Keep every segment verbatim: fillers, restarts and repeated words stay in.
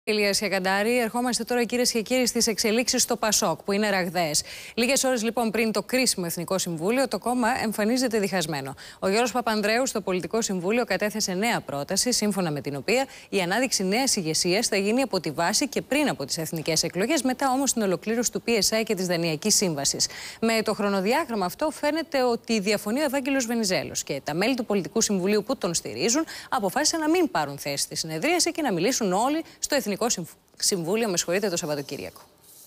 Ηλία Σιακαντάρη, ερχόμαστε τώρα κυρίες και κύριοι στις εξελίξεις στο Πασόκ, που είναι ραγδαίες. Λίγες ώρες λοιπόν πριν το κρίσιμο Εθνικό Συμβούλιο, το κόμμα εμφανίζεται διχασμένο. Ο Γιώργος Παπανδρέου στο Πολιτικό Συμβούλιο κατέθεσε νέα πρόταση, σύμφωνα με την οποία η ανάδειξη νέας ηγεσίας θα γίνει από τη βάση και πριν από τις εθνικές εκλογές, μετά όμως την ολοκλήρωση του πι ες άι και της Δανειακής Σύμβασης. Με το χρονοδιάγραμμα αυτό φαίνεται ότι διαφωνεί ο Ευάγγελος Βενιζέλος και τα μέλη του Πολιτικού Συμβουλίου που τον στηρίζουν αποφάσισαν να μην πάρουν θέση στη συνεδρίαση και να μιλήσουν όλοι στο Εθνικό Συμβούλιο, με συγχωρείτε, το Σαββατοκύριακο.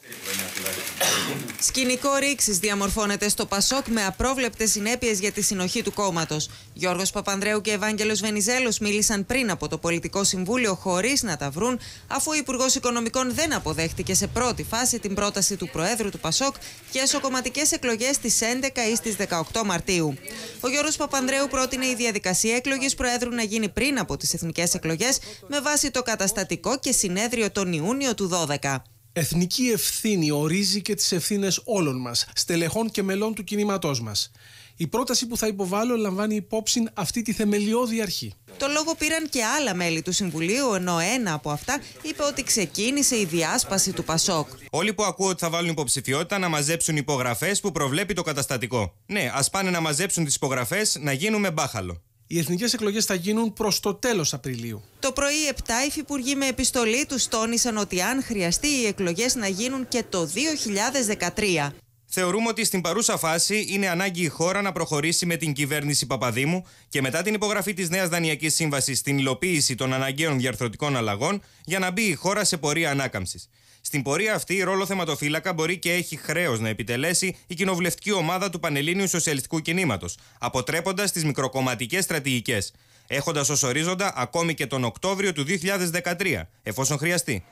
Σκηνικό ρήξης διαμορφώνεται στο Πασόκ με απρόβλεπτες συνέπειες για τη συνοχή του κόμματος. Γιώργος Παπανδρέου και Ευάγγελος Βενιζέλος μίλησαν πριν από το Πολιτικό Συμβούλιο χωρίς να τα βρουν, αφού ο Υπουργός Οικονομικών δεν αποδέχτηκε σε πρώτη φάση την πρόταση του Προέδρου του Πασόκ για εσωκομματικές εκλογές στις έντεκα ή στις δεκαοκτώ Μαρτίου. Ο Γιώργος Παπανδρέου πρότεινε η διαδικασία εκλογής Προέδρου να γίνει πριν από τις εθνικές εκλογές με βάση το καταστατικό και συνέδριο τον Ιούνιο του δώδεκα. Εθνική ευθύνη ορίζει και τις ευθύνες όλων μας, στελεχών και μελών του κινήματός μας. Η πρόταση που θα υποβάλω λαμβάνει υπόψη αυτή τη θεμελιώδη αρχή. Το λόγο πήραν και άλλα μέλη του Συμβουλίου, ενώ ένα από αυτά είπε ότι ξεκίνησε η διάσπαση του Πασόκ. Όλοι που ακούω ότι θα βάλουν υποψηφιότητα να μαζέψουν υπογραφές που προβλέπει το καταστατικό. Ναι, ας πάνε να μαζέψουν τις υπογραφές, να γίνουμε μπάχαλο. Οι εθνικές εκλογές θα γίνουν προς το τέλος Απριλίου. Το πρωί επτά υφυπουργοί με επιστολή τους τόνισαν ότι αν χρειαστεί οι εκλογές να γίνουν και το δύο χιλιάδες δεκατρία. Θεωρούμε ότι στην παρούσα φάση είναι ανάγκη η χώρα να προχωρήσει με την κυβέρνηση Παπαδήμου και μετά την υπογραφή της νέας Δανειακής Σύμβασης στην υλοποίηση των αναγκαίων διαρθρωτικών αλλαγών για να μπει η χώρα σε πορεία ανάκαμψης. Στην πορεία αυτή, ρόλο θεματοφύλακα μπορεί και έχει χρέος να επιτελέσει η κοινοβουλευτική ομάδα του Πανελλήνιου Σοσιαλιστικού Κινήματος, αποτρέποντας τις μικροκομματικές στρατηγικές, έχοντας ως ορίζοντα ακόμη και τον Οκτώβριο του δύο χιλιάδες δεκατρία, εφόσον χρειαστεί.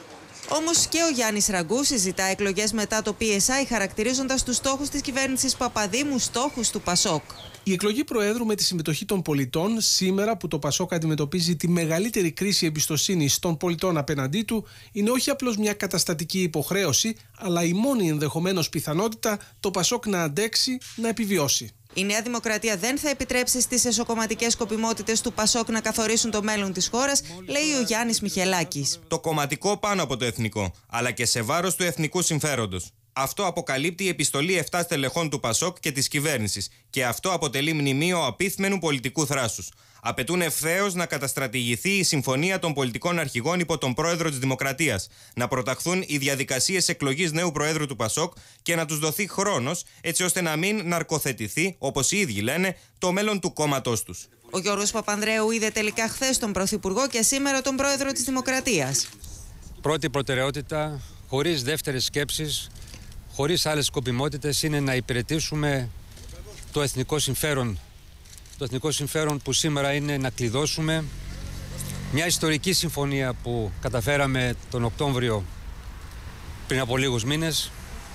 Όμως και ο Γιάννης Ραγκούς συζητά εκλογές μετά το πι ες άι, χαρακτηρίζοντας τους στόχους της κυβέρνησης Παπαδήμου στόχους του Πασόκ. Η εκλογή Προέδρου με τη συμμετοχή των πολιτών, σήμερα που το Πασόκ αντιμετωπίζει τη μεγαλύτερη κρίση εμπιστοσύνης των πολιτών απέναντί του, είναι όχι απλώς μια καταστατική υποχρέωση, αλλά η μόνη ενδεχομένως πιθανότητα το Πασόκ να αντέξει, να επιβιώσει. Η Νέα Δημοκρατία δεν θα επιτρέψει στις εσωκομματικές σκοπιμότητες του Πασόκ να καθορίσουν το μέλλον της χώρας, λέει ο Γιάννης Μιχελάκης. Το κομματικό πάνω από το εθνικό, αλλά και σε βάρος του εθνικού συμφέροντος. Αυτό αποκαλύπτει η επιστολή επτά στελεχών του Πασόκ και της κυβέρνησης, και αυτό αποτελεί μνημείο απίθμενου πολιτικού θράσους. Απαιτούν ευθέως να καταστρατηγηθεί η συμφωνία των πολιτικών αρχηγών υπό τον πρόεδρο της Δημοκρατίας, να προταχθούν οι διαδικασίες εκλογής νέου προέδρου του Πασόκ και να τους δοθεί χρόνος, έτσι ώστε να μην ναρκοθετηθεί, όπως οι ίδιοι λένε, το μέλλον του κόμματός τους. Ο Γιώργος Παπανδρέου είδε τελικά χθες τον Πρωθυπουργό και σήμερα τον Πρόεδρο της Δημοκρατίας. Πρώτη προτεραιότητα, χωρίς δεύτερες σκέψεις, χωρίς άλλες σκοπιμότητες, είναι να υπηρετήσουμε το εθνικό συμφέρον. Το εθνικό συμφέρον που σήμερα είναι να κλειδώσουμε μια ιστορική συμφωνία που καταφέραμε τον Οκτώβριο πριν από λίγους μήνες.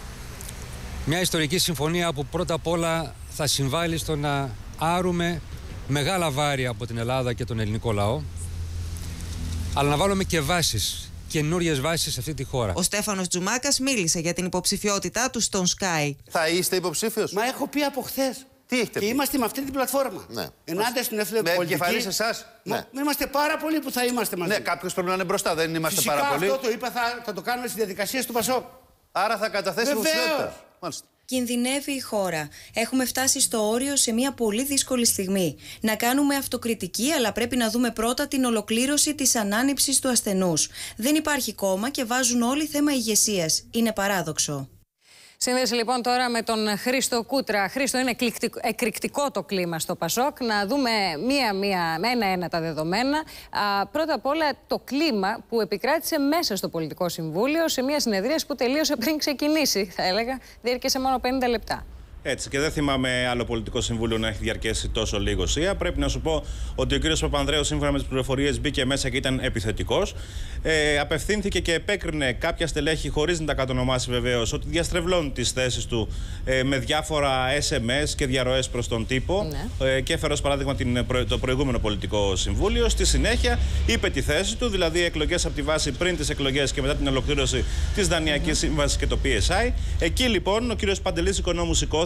Μια ιστορική συμφωνία που πρώτα απ' όλα θα συμβάλλει στο να άρουμε μεγάλα βάρη από την Ελλάδα και τον ελληνικό λαό, αλλά να βάλουμε και βάσεις, καινούριες βάσεις σε αυτή τη χώρα. Ο Στέφανος Τζουμάκας μίλησε για την υποψηφιότητά του στον Sky. Θα είστε υποψήφιος? Μα έχω πει από χθες. Τι έχετε και πει? είμαστε με αυτή την πλατφόρμα. Ναι. Ενάντια στην ευθύνη με πολιτική. Με κεφαλής εσάς. Ναι. Είμαστε πάρα πολλοί που θα είμαστε μαζί. Ναι, κάποιος πρέπει να είναι μπροστά, δεν είμαστε Φυσικά πάρα πολλοί. Αυτό το είπα, θα, θα το κάνουμε στις διαδικασίες του Πασόκ. Άρα θα καταθέσει υποψηφιότητα. Μάλιστα. Κινδυνεύει η χώρα. Έχουμε φτάσει στο όριο σε μια πολύ δύσκολη στιγμή. Να κάνουμε αυτοκριτική, αλλά πρέπει να δούμε πρώτα την ολοκλήρωση της ανάνυψης του ασθενούς. Δεν υπάρχει κόμμα και βάζουν όλοι θέμα ηγεσίας. Είναι παράδοξο. Σύνδεση λοιπόν τώρα με τον Χρήστο Κούτρα. Χρήστο, είναι εκρηκτικό το κλίμα στο Πασόκ. Να δούμε μία-μία, ένα-ένα τα δεδομένα. Α, πρώτα απ' όλα το κλίμα που επικράτησε μέσα στο Πολιτικό Συμβούλιο σε μια συνεδρίαση που τελείωσε πριν ξεκινήσει, θα έλεγα. Διήρκεσε μόνο πενήντα λεπτά. Έτσι, και δεν θυμάμαι άλλο πολιτικό συμβούλιο να έχει διαρκέσει τόσο λίγο σία. Πρέπει να σου πω ότι ο κύριος Παπανδρέου, σύμφωνα με τις πληροφορίες, μπήκε μέσα και ήταν επιθετικός. Ε, απευθύνθηκε και επέκρινε κάποια στελέχη, χωρίς να τα κατονομάσει βεβαίως, ότι διαστρεβλώνουν τις θέσεις του ε, με διάφορα ες εμ ες και διαρροές προς τον τύπο. Ναι. Ε, και έφερε ως παράδειγμα την, το προηγούμενο πολιτικό συμβούλιο. Στη συνέχεια είπε τη θέση του, δηλαδή εκλογές από τη βάση πριν τις εκλογές και μετά την ολοκλήρωση της Δανειακής mm-hmm. Σύμβασης και το πι ες άι. Εκεί λοιπόν ο κύριος Παντελής Οικονόμου σηκώθηκε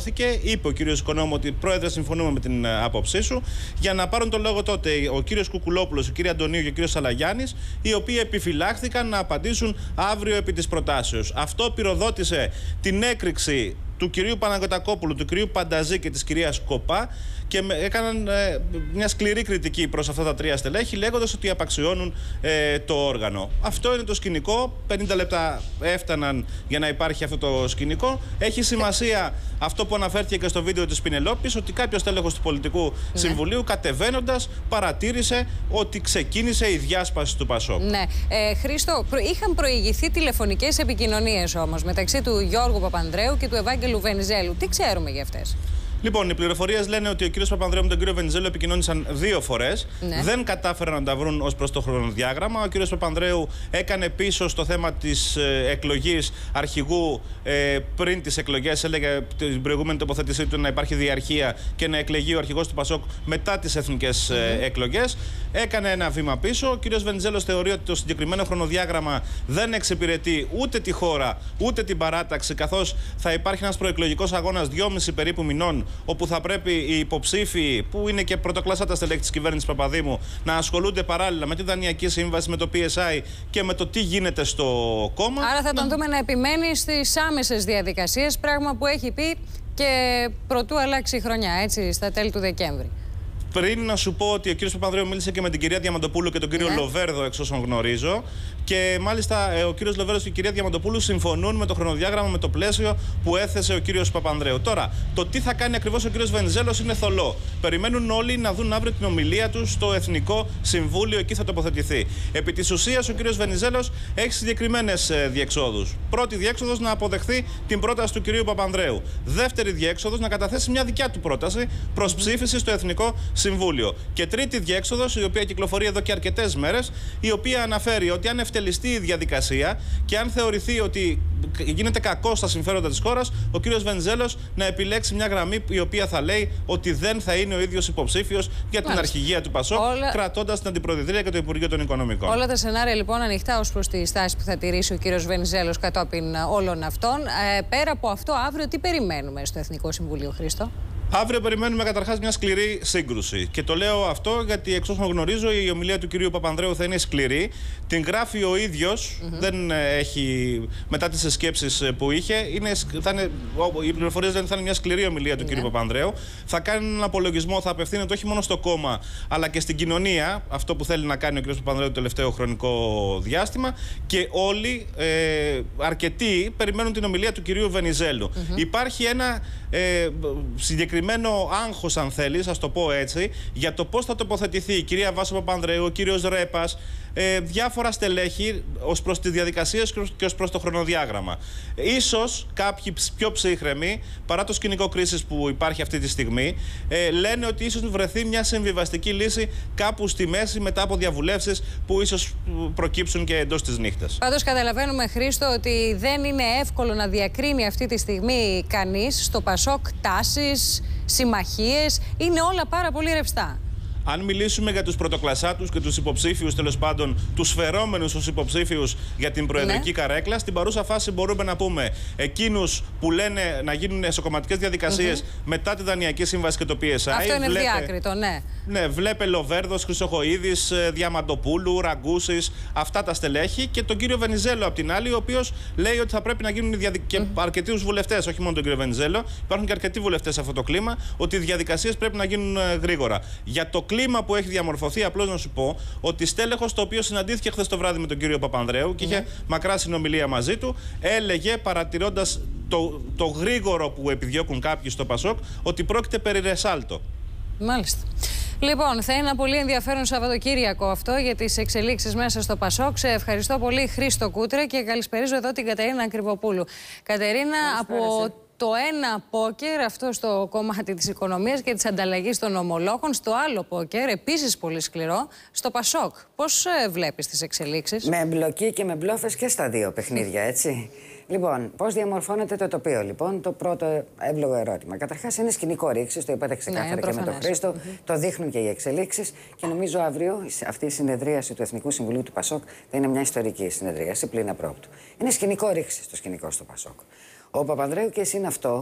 δόθηκε. Είπε ο κύριος Οικονόμου ότι πρόεδρε, συμφωνούμε με την άποψή σου. Για να πάρουν τον λόγο τότε ο κύριος Κουκουλόπουλος, ο κύριος Αντωνίου και ο κύριος Σαλαγιάννης, οι οποίοι επιφυλάχθηκαν να απαντήσουν αύριο επί της προτάσεως. Αυτό πυροδότησε την έκρηξη του κυρίου Παναγιωτακόπουλου, του κυρίου Πανταζή και της κυρίας Κοπά και έκαναν ε, μια σκληρή κριτική προς αυτά τα τρία στελέχη, λέγοντας ότι απαξιώνουν ε, το όργανο. Αυτό είναι το σκηνικό. πενήντα λεπτά έφταναν για να υπάρχει αυτό το σκηνικό. Έχει σημασία αυτό που αναφέρθηκε και στο βίντεο της Πινελόπης, ότι κάποιος τέλεχος του Πολιτικού ναι. Συμβουλίου, κατεβαίνοντας, παρατήρησε ότι ξεκίνησε η διάσπαση του Πασόκ. Ναι. Ε, Χρήστο, προ... είχαν προηγηθεί τηλεφωνικές επικοινωνίες όμως μεταξύ του Γιώργου Παπανδρέου και του Ευάγγελου Βενιζέλου. Τι ξέρουμε για αυτές? Λοιπόν, οι πληροφορίες λένε ότι ο κύριος Παπανδρέου με τον κύριο Βενιζέλο επικοινώνησαν δύο φορές. Ναι. Δεν κατάφεραν να τα βρουν ως προς το χρονοδιάγραμμα. Ο κύριος Παπανδρέου έκανε πίσω στο θέμα της ε, εκλογής αρχηγού ε, πριν τις εκλογές. Έλεγε την προηγούμενη τοποθέτησή του να υπάρχει διαρχία και να εκλεγεί ο αρχηγός του Πασόκ μετά τις εθνικές ε, mm-hmm. εκλογές. Έκανε ένα βήμα πίσω. Ο κύριος Βενιζέλος θεωρεί ότι το συγκεκριμένο χρονοδιάγραμμα δεν εξυπηρετεί ούτε τη χώρα ούτε την παράταξη, καθώς θα υπάρχει ένας προεκλογικός αγώνας δυόμισι περίπου μηνών, όπου θα πρέπει οι υποψήφοι, που είναι και πρωτοκλάσσατα στελέχη της κυβέρνησης Παπαδήμου, να ασχολούνται παράλληλα με τη Δανειακή Σύμβαση, με το πι ες άι και με το τι γίνεται στο κόμμα. Άρα θα τον να... δούμε να επιμένει στις άμεσες διαδικασίες, πράγμα που έχει πει και προτού αλλάξει η χρονιά, έτσι, στα τέλη του Δεκέμβρη. Πριν να σου πω ότι ο κύριος Παπανδρέου μίλησε και με την κυρία Διαμαντοπούλου και τον κύριο ναι. Λοβέρδο, εξ όσων γνωρίζω. Και μάλιστα ο κύριος Λοβέρδος και η κυρία Διαμαντοπούλου συμφωνούν με το χρονοδιάγραμμα, με το πλαίσιο που έθεσε ο κύριος Παπανδρέου. Τώρα, το τι θα κάνει ακριβώς ο κύριος Βενιζέλος είναι θολό. Περιμένουν όλοι να δουν αύριο την ομιλία του στο Εθνικό Συμβούλιο, εκεί θα τοποθετηθεί. Επί της ουσίας, ο κύριος Βενιζέλος έχει συγκεκριμένες διεξόδους. Πρώτη διέξοδος, να αποδεχθεί την πρόταση του κυρίου Παπανδρέου. Δεύτερη διέξοδος, να καταθέσει μια δικιά του πρόταση προς ψήφιση στο Εθνικό Συμβούλιο. Και τρίτη διέξοδος, η οποία κυκλοφορεί εδώ και αρκετές μέρες, η οποία αναφέρει ότι αν ευτελιστεί η διαδικασία και αν θεωρηθεί ότι γίνεται κακό στα συμφέροντα της χώρας, ο κύριος Βενιζέλος να επιλέξει μια γραμμή η οποία θα λέει ότι δεν θα είναι ο ίδιος υποψήφιος για την αρχηγία του Πασόκ, όλα... κρατώντας την Αντιπροεδρία και το Υπουργείο των Οικονομικών. Όλα τα σενάρια λοιπόν ανοιχτά ως προς τη στάση που θα τηρήσει ο κύριος Βενιζέλος κατόπιν όλων αυτών. Ε, πέρα από αυτό, αύριο τι περιμένουμε στο Εθνικό Συμβούλιο, Χρήστο? Αύριο περιμένουμε καταρχάς μια σκληρή σύγκρουση. Και το λέω αυτό γιατί, εξ όσων γνωρίζω, η ομιλία του κυρίου Παπανδρέου θα είναι σκληρή. Την γράφει ο ίδιος, mm-hmm. δεν έχει, μετά τις σκέψεις που είχε, είναι, θα είναι, οι πληροφορίες λένε ότι θα είναι μια σκληρή ομιλία του mm-hmm. κυρίου Παπανδρέου. Θα κάνει έναν απολογισμό, θα απευθύνεται όχι μόνο στο κόμμα, αλλά και στην κοινωνία, αυτό που θέλει να κάνει ο κύριος Παπανδρέου το τελευταίο χρονικό διάστημα. Και όλοι, ε, αρκετοί, περιμένουν την ομιλία του κυρίου Βενιζέλου. Mm-hmm. Υπάρχει ένα ε, συγκεκριμένο άγχος, αν θέλεις, ας το πω έτσι, για το πώς θα τοποθετηθεί η κυρία Βάσο Παπανδρέου, ο κύριος Ρέπας, ε, διάφορα στελέχη ως προς τις διαδικασίες και ως προς το χρονοδιάγραμμα. Ίσως κάποιοι πιο ψύχρεμοι, παρά το σκηνικό κρίσης που υπάρχει αυτή τη στιγμή, ε, λένε ότι ίσως βρεθεί μια συμβιβαστική λύση κάπου στη μέση μετά από διαβουλεύσεις που ίσως προκύψουν και εντός της νύχτας. Πάντως καταλαβαίνουμε, Χρήστο, ότι δεν είναι εύκολο να διακρίνει αυτή τη στιγμή κανείς στο Πασόκ τάσεις, συμμαχίες, είναι όλα πάρα πολύ ρευστά. Αν μιλήσουμε για τους πρωτοκλασσάτους και τους υποψήφιους, τέλος πάντων, τους φερόμενους ως υποψήφιους για την προεδρική ναι. καρέκλα, στην παρούσα φάση μπορούμε να πούμε εκείνους που λένε να γίνουν εσωκομματικές διαδικασίες mm-hmm. μετά τη Δανειακή Σύμβαση και το πι ες άι. Αυτό είναι βλέπε, διάκριτο, ναι. Ναι, βλέπε Λοβέρδος, Χρυσοχοΐδης, Διαμαντοπούλου, Ραγκούσης, αυτά τα στελέχη, και τον κύριο Βενιζέλο απ' την άλλη, ο οποίος λέει ότι θα πρέπει να γίνουν διαδικασίες. Mm-hmm. Και αρκετούς βουλευτές, όχι μόνο τον κύριο Βενιζέλο, υπάρχουν και αρκετοί βουλευτές σε αυτό το κλίμα, ότι οι διαδικασίες πρέπει να γίνουν γρήγορα. Για το κλίμα που έχει διαμορφωθεί, απλώς να σου πω ότι στέλεχος το οποίο συναντήθηκε χθες το βράδυ με τον κύριο Παπανδρέου και mm. είχε μακρά συνομιλία μαζί του, έλεγε, παρατηρώντας το, το γρήγορο που επιδιώκουν κάποιοι στο Πασόκ, ότι πρόκειται περί ρεσάλτο. Μάλιστα. Λοιπόν, θα είναι ένα πολύ ενδιαφέρον Σαββατοκύριακο αυτό για τις εξελίξεις μέσα στο Πασόκ. Σε ευχαριστώ πολύ, Χρήστο Κούτρε, και καλησπερίζω εδώ την Κατερίνα Κρυβοπούλου. Κατερίνα, από το ένα πόκερ, αυτό στο κομμάτι της οικονομίας και της ανταλλαγής των ομολόγων, στο άλλο πόκερ, επίσης πολύ σκληρό, στο Πασόκ. Πώς ε, βλέπεις τις εξελίξεις? Με εμπλοκή και με μπλόφες και στα δύο παιχνίδια, έτσι. Λοιπόν, πώς διαμορφώνεται το τοπίο, λοιπόν, το πρώτο εύλογο ερώτημα. Καταρχάς, είναι σκηνικό ρήξης, το είπατε ξεκάθαρα ναι, και με τον Χρήστο, mm-hmm. το δείχνουν και οι εξελίξεις, και νομίζω αύριο αυτή η συνεδρίαση του Εθνικού Συμβουλίου του Πασόκ θα είναι μια ιστορική συνεδρίαση πλην απρόπτου. Είναι σκηνικό ρήξης το σκηνικό στο Πασόκ. Ο Παπανδρέου, και εσύ είναι αυτό,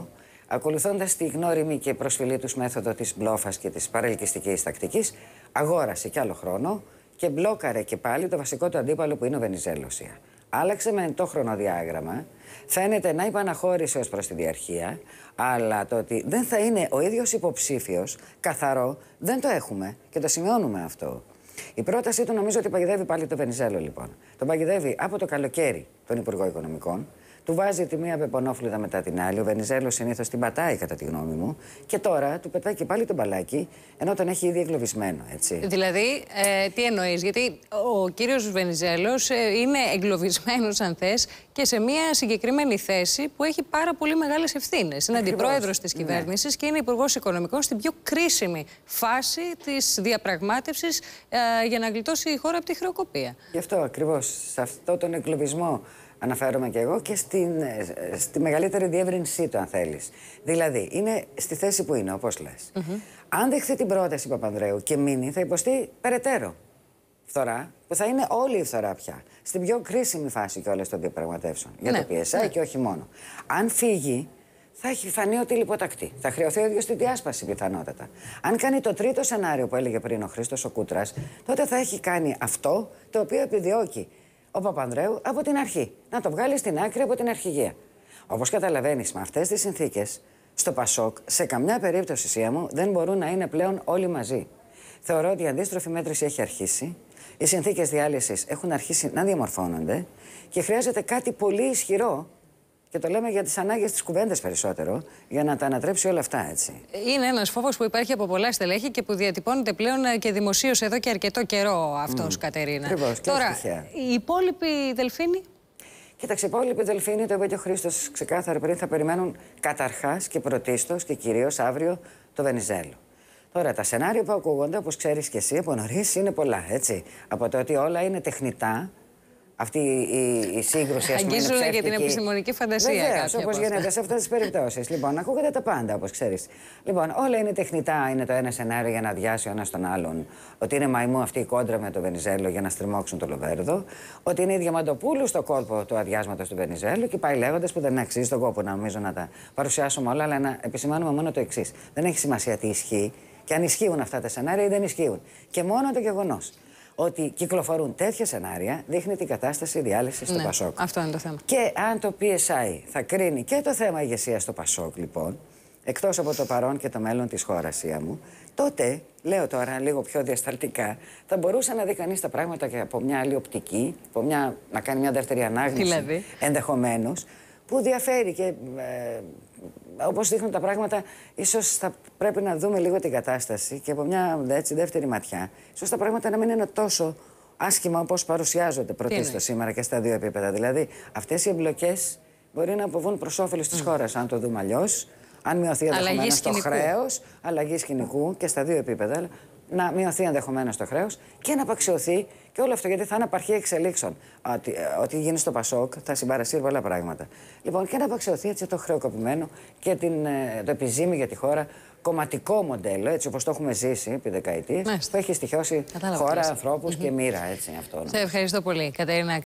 ακολουθώντας τη γνώριμη και προσφυλή τους μέθοδο της μπλόφας και της παρελκυστικής τακτικής, αγόρασε κι άλλο χρόνο και μπλόκαρε και πάλι το βασικό του αντίπαλο που είναι ο Βενιζέλος. Άλλαξε με το χρονοδιάγραμμα, φαίνεται να υπαναχώρησε ως προς τη διαρχία, αλλά το ότι δεν θα είναι ο ίδιος υποψήφιος, καθαρό, δεν το έχουμε και το σημειώνουμε αυτό. Η πρότασή του νομίζω ότι παγιδεύει πάλι τον Βενιζέλο, λοιπόν. Τον παγιδεύει από το καλοκαίρι τον Υπουργό Οικονομικών. Του βάζει τη μία πεπονόφλουδα μετά την άλλη. Ο Βενιζέλος συνήθως την πατάει, κατά τη γνώμη μου. Και τώρα του πετάει και πάλι τον μπαλάκι, ενώ τον έχει ήδη εγκλωβισμένο, έτσι. Δηλαδή, ε, τι εννοείς, γιατί ο κύριος Βενιζέλος ε, είναι εγκλωβισμένος, αν θες, και σε μια συγκεκριμένη θέση που έχει πάρα πολύ μεγάλες ευθύνες. Είναι αντιπρόεδρος της κυβέρνησης, ναι, και είναι υπουργός οικονομικών στην πιο κρίσιμη φάση της διαπραγμάτευσης ε, για να γλιτώσει η χώρα από τη χρεοκοπία. Γι' αυτό ακριβώς, σε αυτό τον εγκλωβισμό αναφέρομαι και εγώ και στην, στη μεγαλύτερη διεύρυνσή του, αν θέλεις. Δηλαδή, είναι στη θέση που είναι, όπως λες. Mm-hmm. Αν δεχθεί την πρόταση Παπανδρέου και μείνει, θα υποστεί περαιτέρω φθορά, που θα είναι όλη η φθορά πια. Στην πιο κρίσιμη φάση κιόλας των διαπραγματεύσεων. Για ναι, το πι ες άι, ναι, και όχι μόνο. Αν φύγει, θα έχει φανεί ότι λιποτακτεί. Θα χρεωθεί ο ίδιος στη διάσπαση πιθανότατα. Αν κάνει το τρίτο σενάριο που έλεγε πριν ο Χρήστος ο Κούτρας, τότε θα έχει κάνει αυτό το οποίο επιδιώκει ο Παπανδρέου από την αρχή. Να το βγάλει στην άκρη από την αρχηγία. Όπως καταλαβαίνεις, με αυτές τις συνθήκες, στο Πασόκ, σε καμιά περίπτωση, Σία μου, δεν μπορούν να είναι πλέον όλοι μαζί. Θεωρώ ότι η αντίστροφη μέτρηση έχει αρχίσει. Οι συνθήκες διάλυσης έχουν αρχίσει να διαμορφώνονται και χρειάζεται κάτι πολύ ισχυρό. Και το λέμε για τις ανάγκες της κουβέντας περισσότερο, για να τα ανατρέψει όλα αυτά, έτσι. Είναι ένας φόβος που υπάρχει από πολλά στελέχη και που διατυπώνεται πλέον και δημοσίως εδώ και αρκετό καιρό αυτός, mm. Κατερίνα. Ακριβώς, τώρα, οι υπόλοιποι Δελφίνοι. Κοίταξε, οι υπόλοιποι Δελφίνοι, το είπε και ο Χρήστος ξεκάθαρα πριν, θα περιμένουν καταρχάς και πρωτίστως και κυρίως αύριο το Βενιζέλο. Τώρα, τα σενάρια που ακούγονται, όπως ξέρεις και εσύ από νωρίς, είναι πολλά, έτσι. Από το ότι όλα είναι τεχνητά. Αυτή η, η σύγκρουση, ας πούμε, είναι αγγίζουν και την επιστημονική φαντασία. Βεβαίως, όπως γίνεται σε αυτές τις περιπτώσεις. Λοιπόν, ακούγονται τα πάντα, όπως ξέρεις. Λοιπόν, όλα είναι τεχνητά. Είναι το ένα σενάριο για να αδειάσει ο ένας τον άλλον. Ότι είναι μαϊμού αυτή η κόντρα με τον Βενιζέλο για να στριμώξουν το Λοβέρδο. Ότι είναι η Διαμαντοπούλου στο κόλπο του αδειάσματος του Βενιζέλου. Και πάει λέγοντας, που δεν αξίζει τον κόπο να νομίζω να τα παρουσιάσουμε όλα, αλλά να επισημάνουμε μόνο το εξής. Δεν έχει σημασία τι ισχύει και αν ισχύουν αυτά τα σενάρια ή δεν ισχύουν. Και μόνο το γεγονός ότι κυκλοφορούν τέτοια σενάρια δείχνει την κατάσταση διάλυσης, ναι, στο Πασόκ. Αυτό είναι το θέμα. Και αν το πι ες άι θα κρίνει και το θέμα ηγεσίας στο Πασόκ, λοιπόν, εκτός από το παρόν και το μέλλον της χώρας, Σία μου, τότε, λέω τώρα λίγο πιο διασταλτικά, θα μπορούσε να δει κανείς τα πράγματα και από μια άλλη οπτική, από μια, να κάνει μια δεύτερη ανάγνωση, δηλαδή, ενδεχομένως, που διαφέρει και ε, όπως δείχνουν τα πράγματα, ίσως θα πρέπει να δούμε λίγο την κατάσταση και από μια έτσι, δεύτερη ματιά. Ίσως τα πράγματα να μην είναι τόσο άσχημα όπως παρουσιάζονται πρωτίστως σήμερα και στα δύο επίπεδα. Δηλαδή, αυτές οι εμπλοκές μπορεί να αποβούν προς όφελος της mm. χώρας, αν το δούμε αλλιώς, αν μειωθεί ενδεχομένως το χρέος, αλλαγή σκηνικού και στα δύο επίπεδα, να μειωθεί ενδεχομένως το χρέος και να απαξιωθεί και όλο αυτό, γιατί θα είναι απαρχή εξελίξεων. Ότι, ότι γίνει στο Πασόκ θα συμπαρασύρει πολλά πράγματα. Λοιπόν, και να απαξιωθεί έτσι το χρεοκοπημένο και την, το επιζήμι για τη χώρα κομματικό μοντέλο, έτσι όπως το έχουμε ζήσει επί δεκαετίες, που έχει στοιχειώσει χώρα, ανθρώπους mm-hmm. και μοίρα, έτσι αυτό. Σε ευχαριστώ πολύ, Κατερίνα.